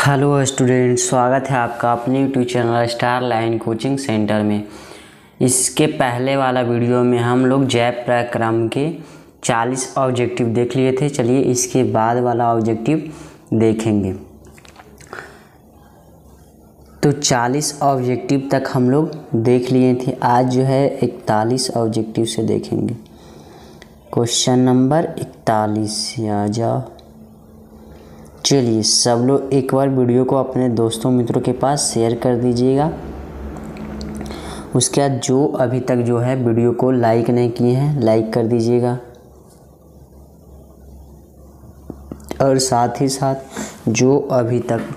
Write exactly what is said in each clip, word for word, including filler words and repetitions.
Hello student, स्वागत है आपका अपने YouTube channel star line coaching centre में। इसके पहले वाला वीडियो में हम लोग जैव प्रक्रम के चालीस ऑब्जेक्टिव देख लिए थे। चलिए इसके बाद वाला ऑब्जेक्टिव देखेंगे। तो चालीस ऑब्जेक्टिव तक हम लोग देख लिए थे। आज जो है इकतालीस ऑब्जेक्टिव से देखेंगे। क्वेश्चन नंबर इकतालीस आ जाओ। चलिए सब लोग एक बार वीडियो को अपने दोस्तों मित्रों के पास शेयर कर दीजिएगा। उसके बाद जो अभी तक जो है वीडियो को लाइक नहीं किए हैं, लाइक कर दीजिएगा। और साथ ही साथ जो अभी तक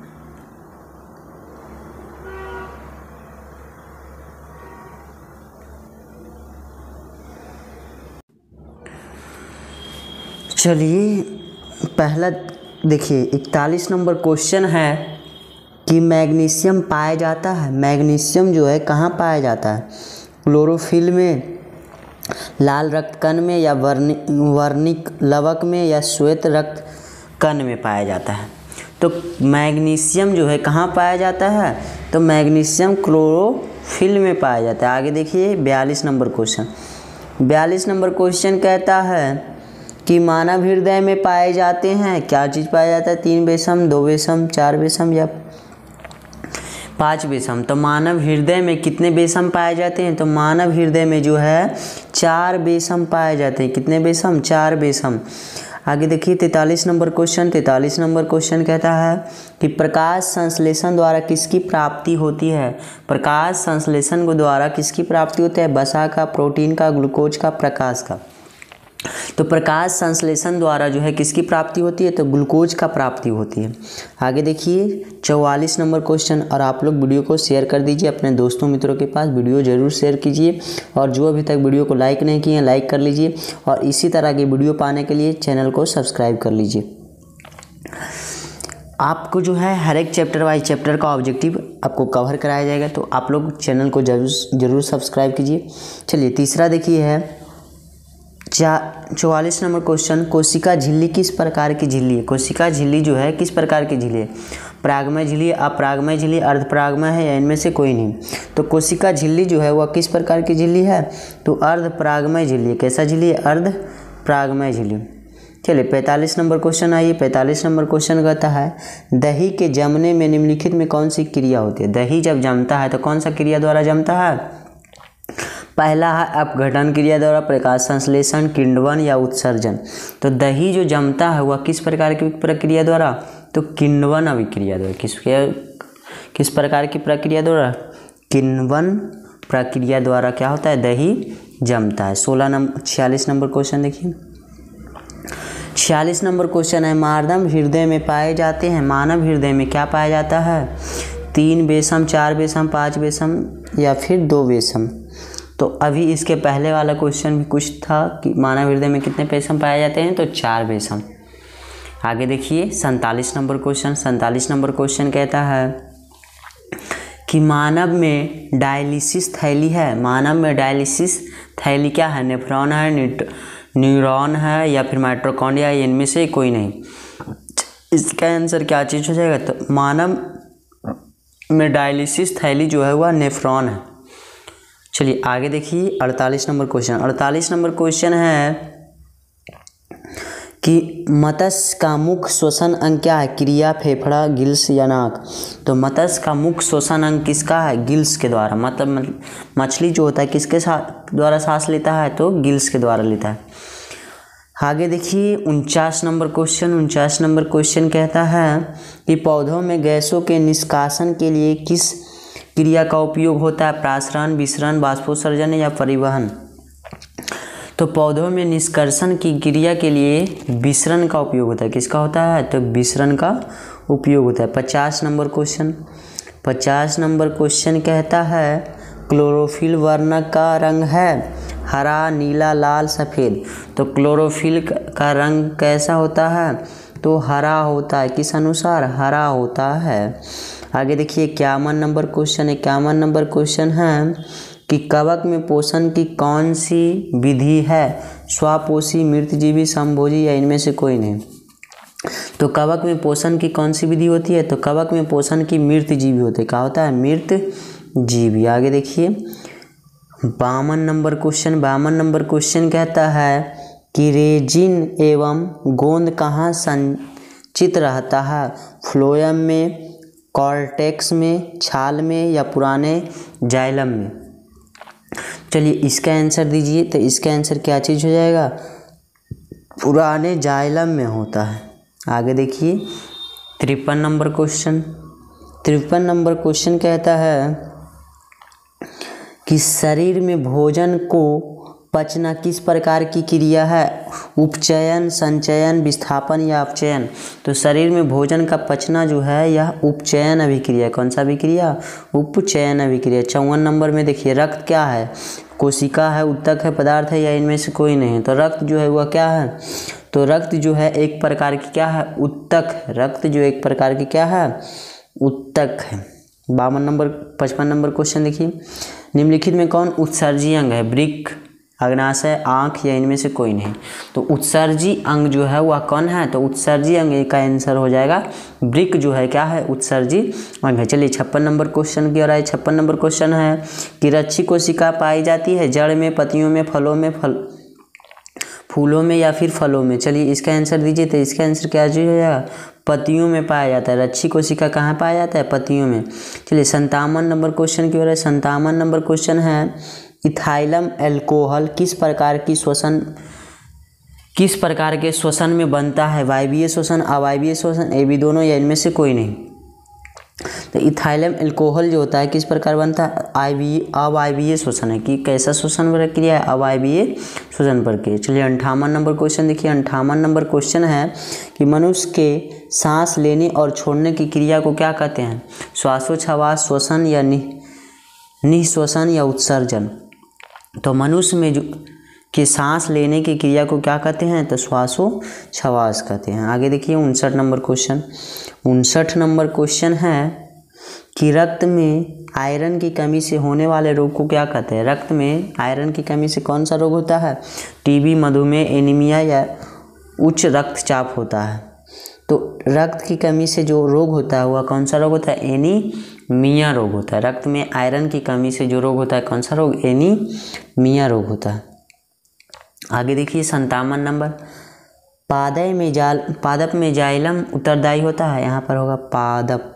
चलिए पहला देखिए, इकतालीस नंबर क्वेश्चन है कि मैग्नीशियम पाया जाता है। मैग्नीशियम जो है कहाँ पाया जाता है? क्लोरोफिल में, लाल रक्त कण में, या वर्णि वर्णिक लवक में, या श्वेत रक्त कण में पाया जाता है। तो मैग्नीशियम जो है कहाँ पाया जाता है? तो मैग्नीशियम क्लोरोफिल में पाया जाता है। आगे देखिए बयालीस नंबर क्वेश्चन। बयालीस नंबर क्वेश्चन कहता है कि मानव हृदय में पाए जाते हैं। क्या चीज़ पाया जाता है? तीन बेसम, दो बेसम, चार बेसम या पांच बेसम। तो मानव हृदय में कितने बेसम पाए जाते हैं? तो मानव हृदय में जो है चार बेसम पाए जाते हैं। कितने बेसम? चार बेसम। आगे देखिए तैंतालीस नंबर क्वेश्चन। तैंतालीस नंबर क्वेश्चन कहता है कि प्रकाश संश्लेषण द्वारा किसकी प्राप्ति होती है? प्रकाश संश्लेषण को द्वारा किसकी प्राप्ति होती है? वसा का, प्रोटीन का, ग्लूकोज का, प्रकाश का। तो प्रकाश संश्लेषण द्वारा जो है किसकी प्राप्ति होती है? तो ग्लूकोज का प्राप्ति होती है। आगे देखिए चौवालीस नंबर क्वेश्चन। और आप लोग वीडियो को शेयर कर दीजिए अपने दोस्तों मित्रों के पास। वीडियो जरूर शेयर कीजिए। और जो अभी तक वीडियो को लाइक नहीं किए हैं, लाइक कर लीजिए। और इसी तरह की वीडियो पाने के लिए चैनल को सब्सक्राइब कर लीजिए। आपको जो है हर एक चैप्टर वाइज चैप्टर का ऑब्जेक्टिव आपको कवर कराया जाएगा। तो आप लोग चैनल को जरूर जरूर सब्सक्राइब कीजिए। चलिए तीसरा देखिए है चा चौवालीस नंबर क्वेश्चन। कोशिका झिल्ली किस प्रकार की झिल्ली है? कोशिका झिल्ली जो है किस प्रकार की झिल्ली है? परागमय झिल्ली, अपरागमय झिल्ली, अर्धपरागमय है, या इनमें से कोई नहीं। तो कोशिका झिल्ली जो है वह किस प्रकार की झिल्ली है? तो अर्धपरागमय झिल्ली। कैसा झिल्ली है? अर्धपरागमय झिल्ली। चलिए पैंतालीस नंबर क्वेश्चन आइए। पैंतालीस नंबर क्वेश्चन कहता है दही के जमने में निम्नलिखित में कौन सी क्रिया होती है? दही जब जमता है तो कौन सा क्रिया द्वारा जमता है? पहला है अपघटन क्रिया द्वारा, प्रकाश संश्लेषण, किण्वन, या उत्सर्जन। तो दही जो जमता है वह किस प्रकार की प्रक्रिया द्वारा? तो किण्वन अभिक्रिया द्वारा। किस किस प्रकार की प्रक्रिया द्वारा? किण्वन प्रक्रिया द्वारा क्या होता है? दही जमता है। सोलह नंबर छियालीस नंबर क्वेश्चन देखिए। छियालीस नंबर क्वेश्चन है मानव हृदय में पाए जाते हैं। मानव हृदय में क्या पाया जाता है? तीन बेसम, चार बेसम, पाँच बेसम, या फिर दो बेसम। तो अभी इसके पहले वाला क्वेश्चन भी कुछ था कि मानव हृदय में कितने बेसम पाए जाते हैं? तो चार बेसम। आगे देखिए सैंतालीस नंबर क्वेश्चन। सैंतालीस नंबर क्वेश्चन कहता है कि मानव में डायलिसिस थैली है। मानव में डायलिसिस थैली क्या है? नेफ्रॉन है, न्यूरॉन है, या फिर माइटोकॉन्ड्रिया, इनमें से कोई नहीं। इसका आंसर क्या चीज़ हो जाएगा? तो मानव में डायलिसिस थैली जो है वह नेफ्रॉन है। चलिए आगे देखिए अड़तालीस नंबर क्वेश्चन। अड़तालीस नंबर क्वेश्चन है कि मत्स्य का मुख्य श्वसन अंग क्या है? क्रिया, फेफड़ा, गिल्स, या नाक। तो मत्स्य का मुख्य श्वसन अंग किसका है? गिल्स के द्वारा। मतलब मछली जो होता है किसके साथ द्वारा सांस लेता है? तो गिल्स के द्वारा लेता है। आगे देखिए उनचास नंबर क्वेश्चन। उनचास नंबर क्वेश्चन कहता है कि पौधों में गैसों के निष्कासन के लिए किस क्रिया का उपयोग होता है? प्रासरण, विसरण, बाष्पोत्सर्जन, या परिवहन। तो पौधों में निष्कर्षण की क्रिया के लिए विसरण का उपयोग होता है। किसका होता है? तो विसरण का उपयोग होता है। पचास नंबर क्वेश्चन। पचास नंबर क्वेश्चन कहता है क्लोरोफिल वर्ण का रंग है हरा, नीला, लाल, सफ़ेद। तो क्लोरोफिल का रंग कैसा होता है? तो हरा होता है। किस अनुसार? हरा होता है। आगे देखिए इक्यावन नंबर क्वेश्चन। इक्यावन नंबर क्वेश्चन है कि कवक में पोषण की कौन सी विधि है? स्वापोषी, मृतजीवी, समभोजी, या इनमें से कोई नहीं। तो कवक में पोषण की कौन सी विधि होती है? तो कवक में पोषण की मृत जीवी होते हैं। क्या होता है? मृत जीवी। आगे देखिए बावन नंबर क्वेश्चन। बावन नंबर क्वेश्चन कहता है कि रेजिन एवं गोंद कहाँ संचित रहता है? फ्लोएम में, कॉर्टेक्स में, छाल में या पुराने जाइलम में? चलिए इसका आंसर दीजिए। तो इसका आंसर क्या चीज़ हो जाएगा? पुराने जाइलम में होता है। आगे देखिए तिरपन नंबर क्वेश्चन। तिरपन नंबर क्वेश्चन कहता है कि शरीर में भोजन को पचना किस प्रकार की क्रिया है? उपचयन, संचयन, विस्थापन या अपचयन? तो शरीर में भोजन का पचना जो है यह उपचयन अभिक्रिया। कौन सा अभिक्रिया? उपचयन अभिक्रिया। चौवन नंबर में देखिए रक्त क्या है? कोशिका है, उत्तक है, पदार्थ है या इनमें से कोई नहीं? तो रक्त जो है वह क्या है? तो रक्त जो है एक प्रकार की क्या है? उत्तक। रक्त जो एक प्रकार की क्या है? उत्तक है। बावन नंबर पचपन नंबर क्वेश्चन देखिए निम्नलिखित में कौन उत्सर्जी अंग है? वृक्क, अग्नाशय, आँख या इनमें से कोई नहीं? तो उत्सर्जी अंग जो है वह कौन है? तो उत्सर्जी अंग का आंसर हो जाएगा वृक्क जो है क्या है? उत्सर्जी अंग है। चलिए छप्पन नंबर क्वेश्चन की ओर आए। छप्पन नंबर क्वेश्चन है कि रक्षी कोशिका पाई जाती है जड़ में, पत्तियों में, फलों में, फल फूलों में या फिर फलों में? चलिए इसका आंसर दीजिए। तो इसका आंसर क्या हो जाएगा? पत्तियों में पाया जाता है। रक्षी कोशिका कहाँ पाया जाता है? पत्तियों में। चलिए संतावन नंबर क्वेश्चन की ओर है। संतावन नंबर क्वेश्चन है इथाइलम अल्कोहल किस प्रकार की श्वसन किस प्रकार के श्वसन में बनता है? वायवीय श्वसन, अवायवीय श्वसन, ए बी दोनों या इनमें से कोई नहीं? तो इथाइलम अल्कोहल जो होता है किस प्रकार बनता है? आयवीय अवायवीय श्वसन है। कि कैसा श्वसन प्रक्रिया है? अवायवीय श्वसन प्रक्रिया। चलिए अंठावन नंबर क्वेश्चन देखिए। अंठावन नंबर क्वेश्चन है कि मनुष्य के सांस लेने और छोड़ने की क्रिया को क्या कहते हैं? श्वासोच्छ्वास, श्वसन या निःश्वसन या उत्सर्जन? तो मनुष्य में जो कि सांस लेने की क्रिया को क्या कहते हैं? तो श्वासोच्छ्वास कहते हैं। आगे देखिए उनसठ नंबर क्वेश्चन। उनसठ नंबर क्वेश्चन है कि रक्त में आयरन की कमी से होने वाले रोग को क्या कहते हैं? रक्त में आयरन की कमी से कौन सा रोग होता है? टीबी, मधुमेह, एनीमिया या उच्च रक्तचाप होता है? तो रक्त की कमी से जो रोग होता है वह कौन सा रोग होता है? एनीमिया रोग होता है। रक्त में आयरन की कमी से जो रोग होता है कौन सा रोग? एनीमिया रोग होता है। आगे देखिए संतावन नंबर। पादप में जाल पादप में जाइलम उत्तरदायी होता है। यहाँ पर होगा पादप।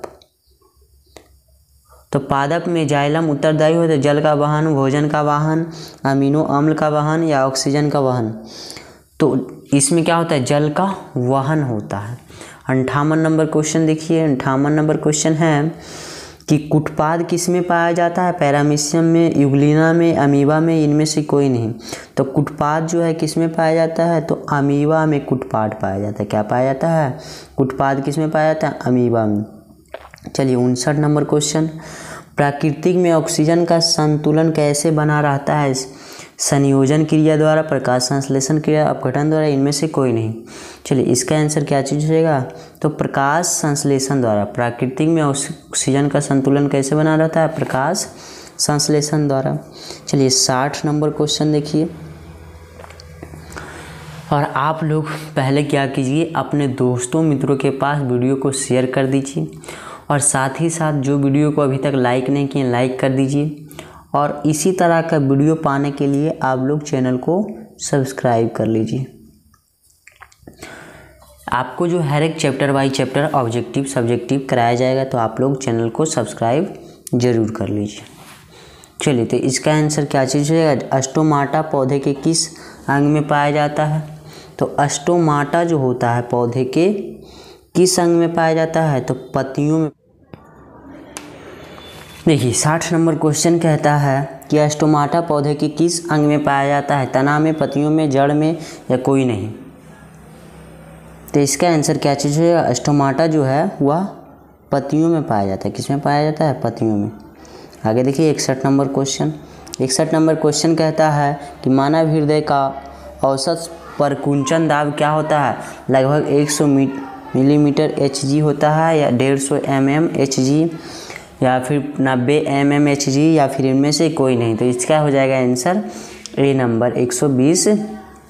तो पादप में जाइलम उत्तरदायी होता है जल का वहन, भोजन का वहन, अमीनो अम्ल का वहन या ऑक्सीजन का वहन? तो इसमें क्या होता है? जल का वहन होता है। अंठावन नंबर क्वेश्चन देखिए। अंठावन नंबर क्वेश्चन है कि कुटपाद किस में पाया जाता है? पैरामीशियम में, यूग्लिना में, अमीबा में, इनमें से कोई नहीं? तो कुटपाद जो है किस में पाया जाता है? तो अमीबा में कुटपाद पाया जाता है। क्या पाया जाता है? कुटपाद किस में पाया जाता है? अमीबा में। चलिए उनसठ नंबर क्वेश्चन। प्राकृतिक में ऑक्सीजन का संतुलन कैसे बना रहता है? संयोजन क्रिया द्वारा, प्रकाश संश्लेषण क्रिया, अपघटन द्वारा, इनमें से कोई नहीं? चलिए इसका आंसर क्या चीज़ हो जाएगा? तो प्रकाश संश्लेषण द्वारा। प्राकृतिक में ऑक्सीजन का संतुलन कैसे बना रहता है? प्रकाश संश्लेषण द्वारा। चलिए साठ नंबर क्वेश्चन देखिए। और आप लोग पहले क्या कीजिए, अपने दोस्तों मित्रों के पास वीडियो को शेयर कर दीजिए और साथ ही साथ जो वीडियो को अभी तक लाइक नहीं किए लाइक कर दीजिए। और इसी तरह का वीडियो पाने के लिए आप लोग चैनल को सब्सक्राइब कर लीजिए। आपको जो हर एक chapter by chapter objective subjective कराया जाएगा, तो आप लोग चैनल को सब्सक्राइब जरूर कर लीजिए। चलिए तो इसका आंसर क्या चीज़ है? स्टोमाटा पौधे के किस अंग में पाया जाता है? तो स्टोमाटा जो होता है पौधे के किस अंग में पाया जाता है? तो पत्तियों में। देखिए साठ नंबर क्वेश्चन कहता है कि स्टोमाटा पौधे के किस अंग में पाया जाता है? तना में, पत्तियों में, जड़ में या कोई नहीं? तो इसका आंसर क्या चीज़ है? स्टोमाटा जो है वह पत्तियों में पाया जाता है। किस में पाया जाता है? पत्तियों में। आगे देखिए इकसठ नंबर क्वेश्चन। इकसठ नंबर क्वेश्चन कहता है कि मानव हृदय का औसत परकुंचन दाब क्या होता है? लगभग एक सौ मिलीमीटर एच जी होता है या डेढ़ सौ एम एम एच जी या फिर नब्बे एम एम एच जी या फिर इनमें से कोई नहीं? तो इसका हो जाएगा आंसर ए नंबर एक सौ बीस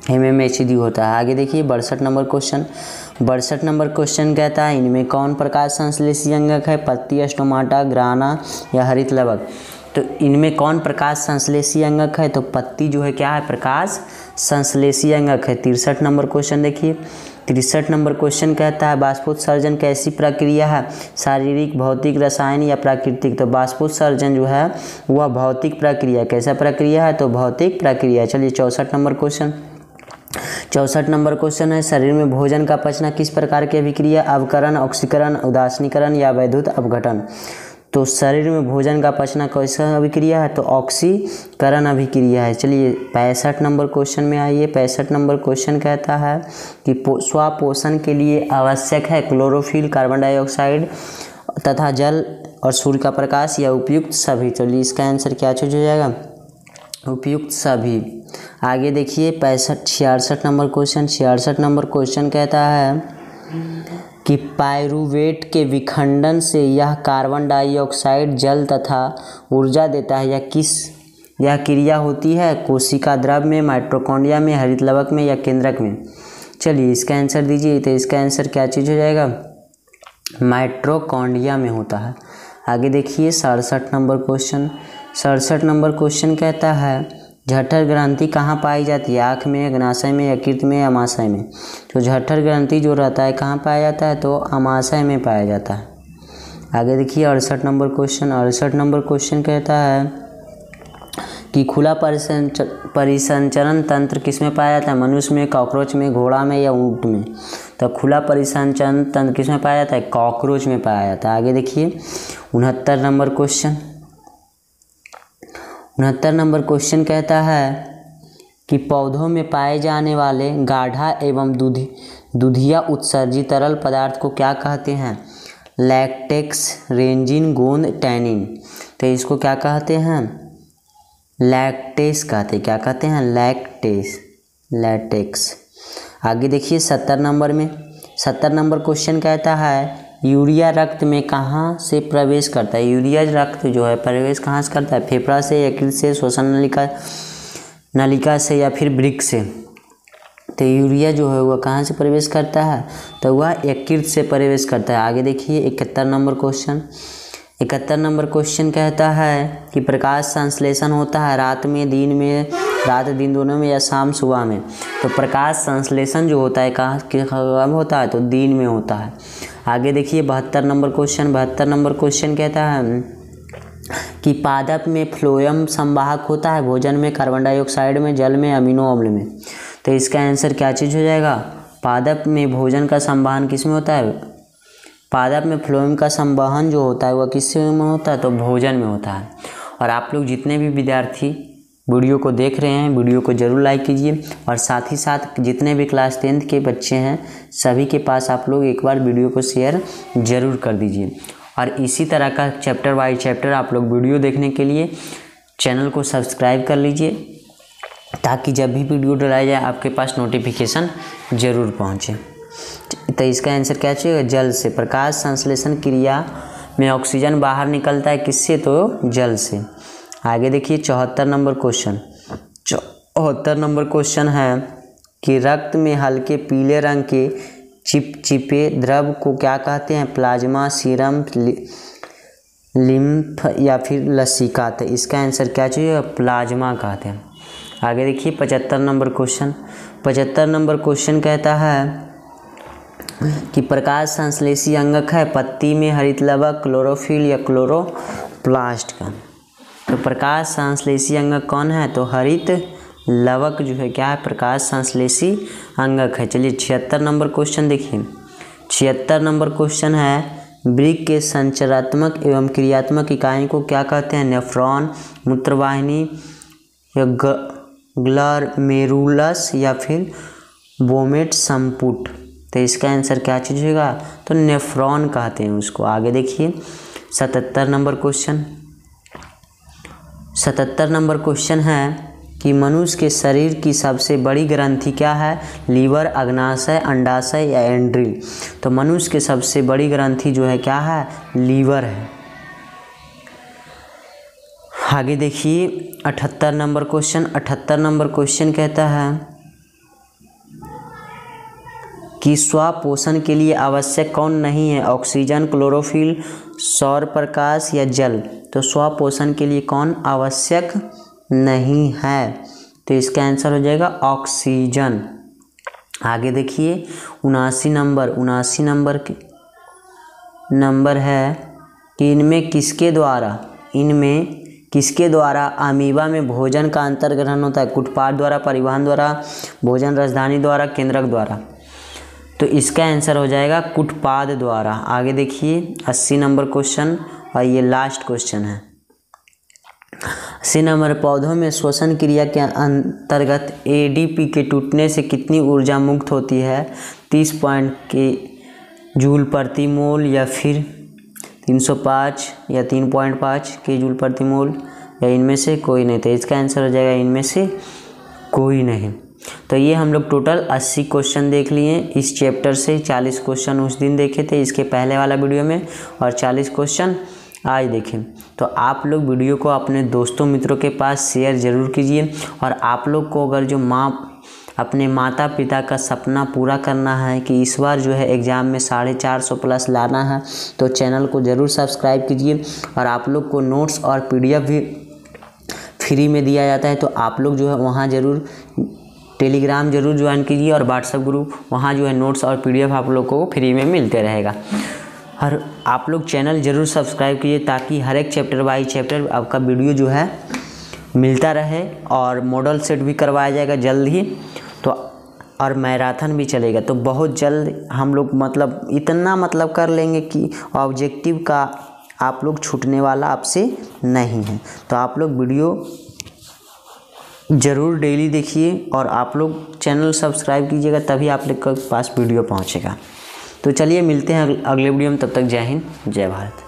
एम एम एच डी होता है। आगे देखिए बासठ नंबर क्वेश्चन बासठ नंबर क्वेश्चन कहता है इनमें कौन प्रकाश संश्लेषी अंगक है, पत्ती, स्टोमाटा, ग्राना या हरित लवक। तो इनमें कौन प्रकाश संश्लेषी अंगक है, तो पत्ती जो है क्या है, प्रकाश संश्लेषी अंगक है। तिरसठ नंबर क्वेश्चन देखिए तिरसठ नंबर क्वेश्चन कहता है बाष्पोत्सर्जन कैसी प्रक्रिया है, शारीरिक, भौतिक, रासायनिक या प्राकृतिक। तो बाष्पोत्सर्जन जो है वह भौतिक प्रक्रिया, कैसा प्रक्रिया है, तो भौतिक प्रक्रिया। चलिए चौंसठ नंबर क्वेश्चन चौंसठ नंबर क्वेश्चन है शरीर में भोजन का पचना किस प्रकार की अभिक्रिया, अवकरण, ऑक्सीकरण, उदासीनीकरण या वैद्युत अपघटन। तो शरीर में भोजन का पचना कैसा अभिक्रिया है, तो ऑक्सीकरण अभिक्रिया है। चलिए पैंसठ नंबर क्वेश्चन में आइए। पैंसठ नंबर क्वेश्चन कहता है कि स्वापोषण के लिए आवश्यक है क्लोरोफिल, कार्बन डाइऑक्साइड तथा जल और सूर्य का प्रकाश या उपयुक्त सभी। चलिए इसका आंसर क्या चूज हो जाएगा, उपयुक्त सभी। आगे देखिए पैंसठ छियासठ नंबर क्वेश्चन छियासठ नंबर क्वेश्चन कहता है कि पायरुवेट के विखंडन से यह कार्बन डाइऑक्साइड, जल तथा ऊर्जा देता है, या किस यह क्रिया होती है, कोशिका द्रव में, माइटोकॉन्ड्रिया में, हरित लवक में या केंद्रक में। चलिए इसका आंसर दीजिए। तो इसका आंसर क्या चीज़ हो जाएगा, माइटोकॉन्ड्रिया में होता है। आगे देखिए सड़सठ नंबर क्वेश्चन सड़सठ नंबर क्वेश्चन कहता है जठर ग्रंथि कहाँ पाई जाती है, आँख में, अग्नाशय में, यकृत में, अमाशय में। तो जठर ग्रंथि जो रहता है कहाँ पाया जाता है, तो अमाशय में पाया जाता है। आगे देखिए अड़सठ नंबर क्वेश्चन अड़सठ नंबर क्वेश्चन कहता है कि खुला परिसंच परिसंचरण तंत्र किस में पाया जाता है, मनुष्य में, कॉकरोच में, घोड़ा में या ऊँट में। तो खुला परिसंचरण तंत्र किस में पाया जाता है, कॉकरोच में पाया जाता है। आगे देखिए उनहत्तर नंबर क्वेश्चन उनहत्तर नंबर क्वेश्चन कहता है कि पौधों में पाए जाने वाले गाढ़ा एवं दूधी दूधिया उत्सर्जित तरल पदार्थ को क्या कहते हैं, लैक्टेक्स, रेंजिन, गोंद, टैनिन। तो इसको क्या कहते हैं, लैक्टेस कहते क्या कहते हैं, लैक्टेस लैटेक्स। आगे देखिए सत्तर नंबर में सत्तर नंबर क्वेश्चन कहता है यूरिया रक्त में कहाँ से प्रवेश करता है, यूरिया रक्त जो है प्रवेश कहाँ से करता है, फेफड़ा से, यकृत से, श्वसन नलिका नलिका से या फिर वृक्क से। तो यूरिया जो है वह कहाँ से प्रवेश करता है, तो वह यकृत से प्रवेश करता है। आगे देखिए इकहत्तर नंबर क्वेश्चन इकहत्तर नंबर क्वेश्चन कहता है कि प्रकाश संश्लेषण होता है रात में, दिन में, रात दिन दोनों में या शाम सुबह में। तो प्रकाश संश्लेषण जो होता है कहाँ कब होता है, तो दिन में होता है। आगे देखिए बहत्तर नंबर क्वेश्चन बहत्तर नंबर क्वेश्चन कहता है कि पादप में फ्लोएम संवाहक होता है, भोजन में, कार्बन डाइऑक्साइड में, जल में, अमीनो अम्ल में। तो इसका आंसर क्या चीज़ हो जाएगा, पादप में भोजन का संवहन किस में होता है, पादप में फ्लोएम का संवहन जो होता है वह किस में होता है, तो भोजन में होता है। और आप लोग जितने भी विद्यार्थी वीडियो को देख रहे हैं वीडियो को ज़रूर लाइक कीजिए, और साथ ही साथ जितने भी क्लास टेंथ के बच्चे हैं सभी के पास आप लोग एक बार वीडियो को शेयर ज़रूर कर दीजिए। और इसी तरह का चैप्टर बाय चैप्टर आप लोग वीडियो देखने के लिए चैनल को सब्सक्राइब कर लीजिए, ताकि जब भी वीडियो डलाया जाए आपके पास नोटिफिकेशन ज़रूर पहुँचे। तो इसका आंसर क्या चाहिए, जल से। प्रकाश संश्लेषण क्रिया में ऑक्सीजन बाहर निकलता है किससे, तो जल से। आगे देखिए चौहत्तर नंबर क्वेश्चन चौहत्तर नंबर क्वेश्चन है कि रक्त में हल्के पीले रंग के चिपचिपे द्रव को क्या कहते हैं, प्लाज्मा, सीरम, लिम्फ या फिर लसिका। तो इसका आंसर क्या चाहिए, प्लाज्मा कहते हैं। आगे देखिए पचहत्तर नंबर क्वेश्चन पचहत्तर नंबर क्वेश्चन कहता है कि प्रकाश संश्लेषी अंगक है पत्ती में हरित लवक, क्लोरोफिल या क्लोरोप्लास्ट का। तो प्रकाश संश्लेषी अंगक कौन है, तो हरित लवक जो है क्या है, प्रकाश संश्लेषी अंगक है। चलिए छिहत्तर नंबर क्वेश्चन देखिए छिहत्तर नंबर क्वेश्चन है वृक्क के संचरात्मक एवं क्रियात्मक इकाई को क्या कहते हैं, नेफ्रॉन, मूत्रवाहिनी या ग्लमेरुलस या फिर बोमेट संपुट। तो इसका आंसर क्या चीज़ होगा, तो नेफ्रॉन कहते हैं उसको। आगे देखिए सतहत्तर नंबर क्वेश्चन सतहत्तर नंबर क्वेश्चन है कि मनुष्य के शरीर की सबसे बड़ी ग्रंथि क्या है, लीवर, अग्नाशय, अंडाशय या एंड्रिल। तो मनुष्य के सबसे बड़ी ग्रंथि जो है क्या है, लीवर है। आगे देखिए अठहत्तर नंबर क्वेश्चन अठहत्तर नंबर क्वेश्चन कहता है कि स्वपोषण के लिए आवश्यक कौन नहीं है? ऑक्सीजन, क्लोरोफिल, सौर प्रकाश या जल। तो स्वपोषण के लिए कौन आवश्यक नहीं है? तो इसका आंसर हो जाएगा ऑक्सीजन। आगे देखिए उनासी नंबर उनासी नंबर नंबर है कि इनमें किसके द्वारा इनमें किसके द्वारा अमीबा में भोजन का अंतर ग्रहण होता है? कुटपाट द्वारा, परिवहन द्वारा, भोजन राजधानी द्वारा, केंद्रक द्वारा। तो इसका आंसर हो जाएगा कुटपाद द्वारा। आगे देखिए अस्सी नंबर क्वेश्चन और ये लास्ट क्वेश्चन है। अस्सी नंबर, पौधों में श्वसन क्रिया के अंतर्गत एडीपी के टूटने से कितनी ऊर्जा मुक्त होती है? तीस पॉइंट के जूल प्रति मोल या फिर तीन सौ पाँच या तीन पॉइंट पाँच के जूल प्रति मोल या इनमें से कोई नहीं। तो इसका आंसर हो जाएगा इनमें से कोई नहीं। तो ये हम लोग टोटल अस्सी क्वेश्चन देख लिए इस चैप्टर से। चालीस क्वेश्चन उस दिन देखे थे इसके पहले वाला वीडियो में और चालीस क्वेश्चन आज देखें। तो आप लोग वीडियो को अपने दोस्तों मित्रों के पास शेयर ज़रूर कीजिए। और आप लोग को अगर जो माँ अपने माता पिता का सपना पूरा करना है कि इस बार जो है एग्ज़ाम में साढ़े चार सौ प्लस लाना है तो चैनल को ज़रूर सब्सक्राइब कीजिए। और आप लोग को नोट्स और पीडीएफ भी फ्री में दिया जाता है तो आप लोग जो है वहाँ ज़रूर टेलीग्राम ज़रूर ज्वाइन कीजिए और व्हाट्सएप ग्रुप, वहाँ जो है नोट्स और पीडीएफ आप लोग को फ्री में मिलते रहेगा। और आप लोग चैनल ज़रूर सब्सक्राइब कीजिए ताकि हर एक चैप्टर बाई चैप्टर आपका वीडियो जो है मिलता रहे। और मॉडल सेट भी करवाया जाएगा जल्द ही, तो और मैराथन भी चलेगा। तो बहुत जल्द हम लोग मतलब इतना मतलब कर लेंगे कि ऑब्जेक्टिव का आप लोग छूटने वाला आपसे नहीं है। तो आप लोग वीडियो ज़रूर डेली देखिए और आप लोग चैनल सब्सक्राइब कीजिएगा तभी आप लोग के पास वीडियो पहुंचेगा। तो चलिए मिलते हैं अगले वीडियो में, तब तक जय हिंद जय भारत।